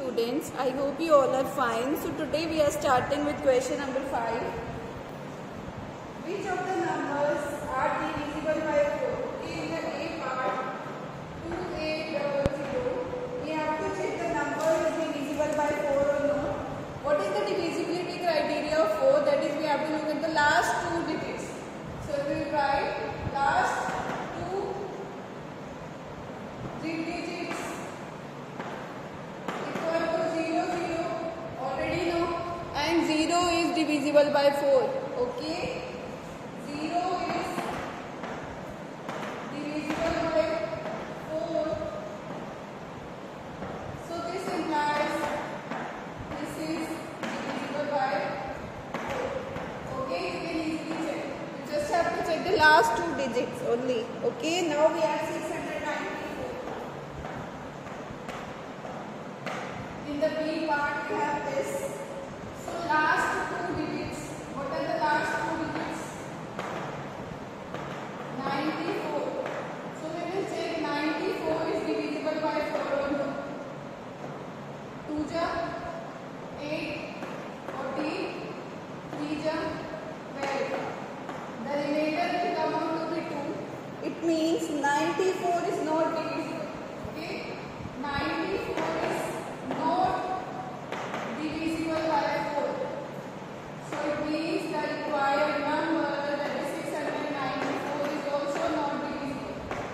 students, I hope you all are fine. So today we are starting with question number 5. Which of the numbers are divisible by 4? Okay, in the A part 2800, we have to check the number is divisible by 4 or no. What is the divisibility criteria of 4? That is, we have to look at the last 2 digits. So we will write last 2 digits equal to 0, 0, already know, and 0 is divisible by 4. Okay, 0 is divisible by 4. So this implies this is divisible by 4. Okay, you can easily check. You just have to check the last 2 digits only. Okay, now we have 694. In the B part we have this. So last 2 digits. What are the last 2 digits? 94. So we will check 94 is divisible by 4 or no. 2 ja 8, 14, 3 ja 12. The remainder will come out to be 2. It means 94 is not divisible. Okay, 94 is not divisible by 4. So it means the required number, that is 694, is also not divisible.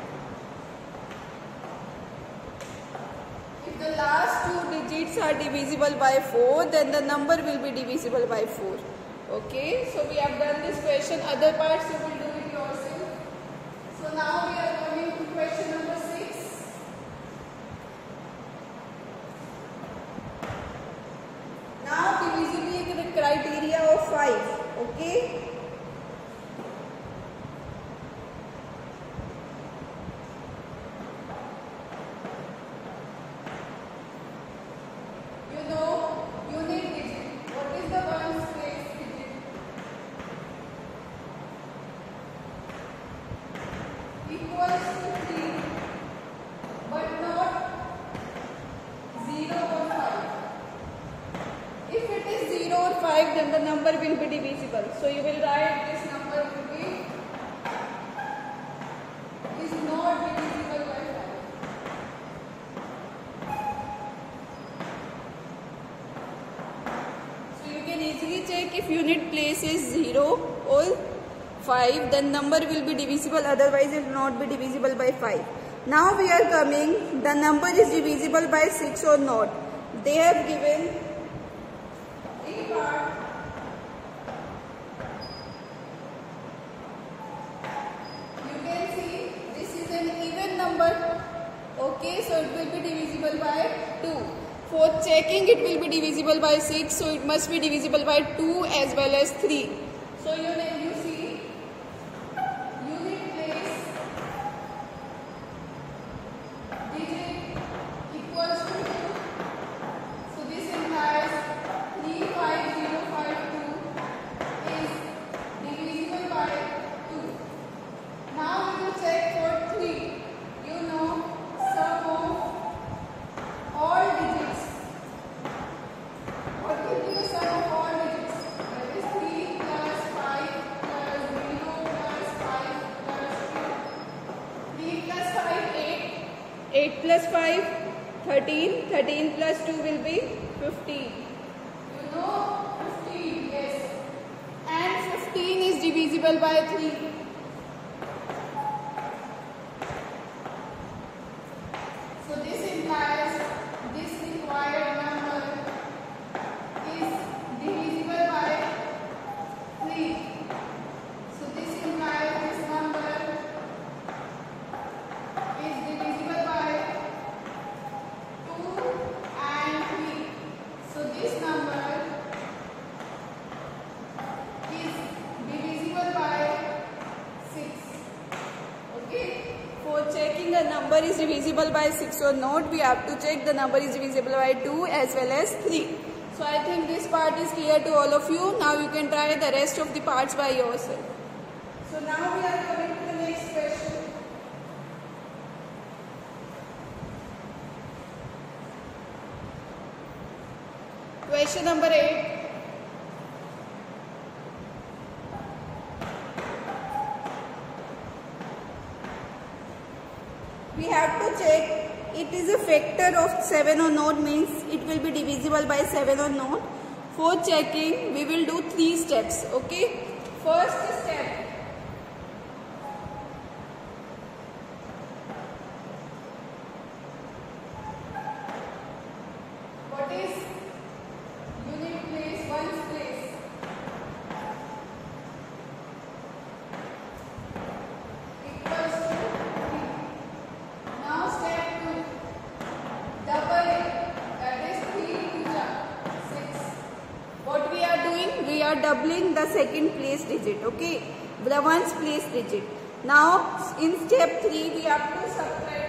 If the last 2 digits are divisible by 4, then the number will be divisible by 4. Okay, so we have done this question. Other parts you will do it yourself. So now we are coming to question number 6. Now divisibility criteria of 5. Okay. You know unit digit. What is the ones place digit? Equals to 3, but not 0 or 5. If it is 0 or 5, then the number will be divisible. So you will write this number will be is not divisible by 5. So you can easily check if unit place is 0 or 5, then number will be divisible, otherwise it will not be divisible by 5. Now we are coming, the number is divisible by 6 or not. They have given A part. You can see this is an even number. Okay, so it will be divisible by 2. For checking, it will be divisible by 6, so it must be divisible by 2 as well as 3. So you see unit place digit equals to 2. So this implies 35052 is divisible by 2. Now we will check for 3. You know sum of all digits. What will be the sum of all digits? That is 3 plus 5 plus 0 plus 5 plus 2. 3 plus 5, 8. 8 plus 5, 13. 13 plus 2 will be 15. You know 15, yes. And 15 is divisible by 3. So this implies this required number is divisible by 3. So this implies this number is divisible by 2 and 3. So this number is divisible by 6. Okay. For checking the number is divisible by 6 or not, we have to check the number is divisible by 2 as well as 3. So I think this part is clear to all of you. Now you can try the rest of the parts by yourself. So now we are coming to the next question. Question number 8. We have to check it is a factor of 7 or not, means it will be divisible by 7 or not. For checking, we will do 3 steps. Okay. First step. What is unit place, ones place? Equals to 3. Now step 2. Double it. That is 3 2 6. What we are doing? We are doubling the second place digit. Okay. The ones place digit. Now in step 3 we have to subtract.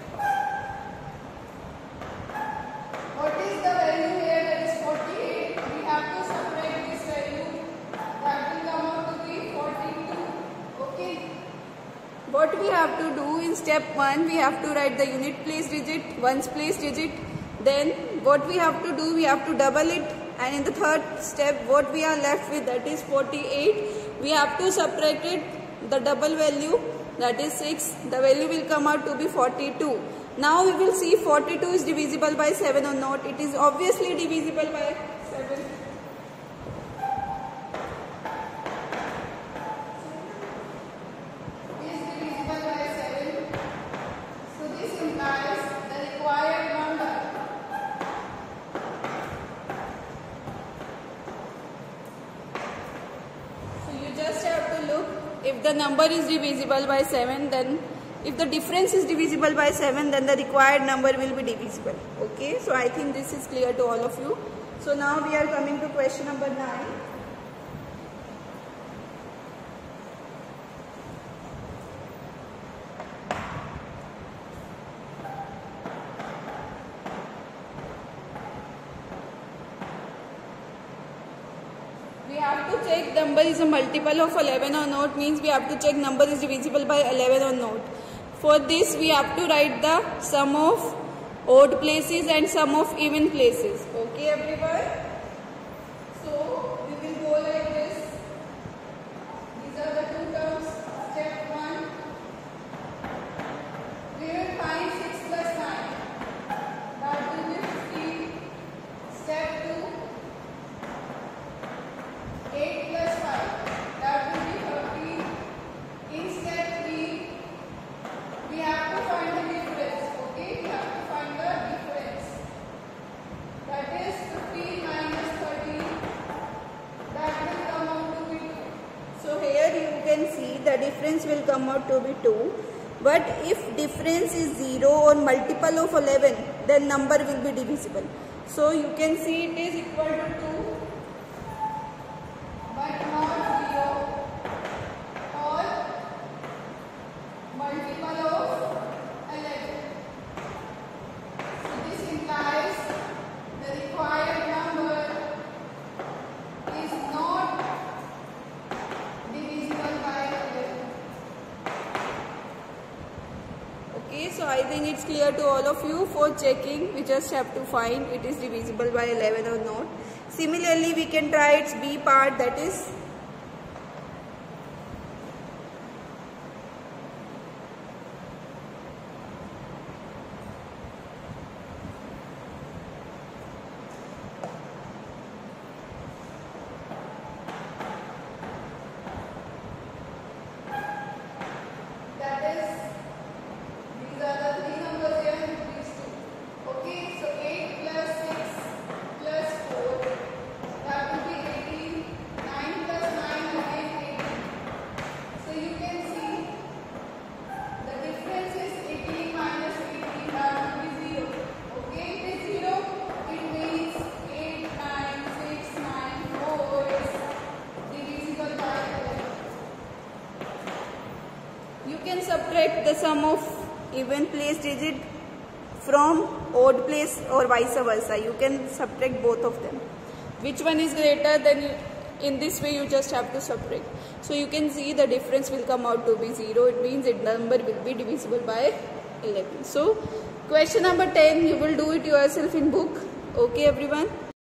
What is the value here? That is 48. We have to subtract this value. That will come out to be 42. Okay. What we have to do in step 1, we have to write the unit place digit, ones place digit. Then what we have to do, we have to double it. And in the third step, what we are left with, that is 48. We have to subtract it, the double value, that is 6. The value will come out to be 42. Now we will see 42 is divisible by 7 or not. It is obviously divisible by 7. Is divisible by 7. So this implies the required number. So you just have to look if the number is divisible by 7, then if the difference is divisible by 7, then the required number will be divisible. Okay, so I think this is clear to all of you. So now we are coming to question number 9. We have to check number is a multiple of 11 or not, means we have to check number is divisible by 11 or not. For this we have to write the sum of odd places and sum of even places. Okay everyone? So we will go like this. These are the two terms. Step 1. We will find 6 plus 9. That will be 15. Step 2. 8 plus 5, that will be 13. In step 3, we have to find the difference. Okay, we have to find the difference. That is 15 minus 13. That will come out to be 2. So here you can see the difference will come out to be 2. But if difference is 0 or multiple of 11, then number will be divisible. So you can see it is equal to 2. But not 0 or multiple of 11. So this implies the required number is not divisible by 11. Okay, so I think it's clear to all of you. For checking, we just have to find it is divisible by 11 or not. Similarly, we can try its B part, that is these are the 3 numbers here and these 2. Okay, so 8 plus 6 plus 4, that will be 18. 9 plus 9 again 18. So you can see the difference is 18 minus 18, that will be 0. Okay, it is 0. It means 8, 9, 6, 9, 4 is divisible by 11. You can subtract the sum of even place digit from odd place or vice versa. You can subtract both of them. Which one is greater, then in this way you just have to subtract. So you can see the difference will come out to be 0. It means the number will be divisible by 11. So question number 10, you will do it yourself in book. Okay everyone.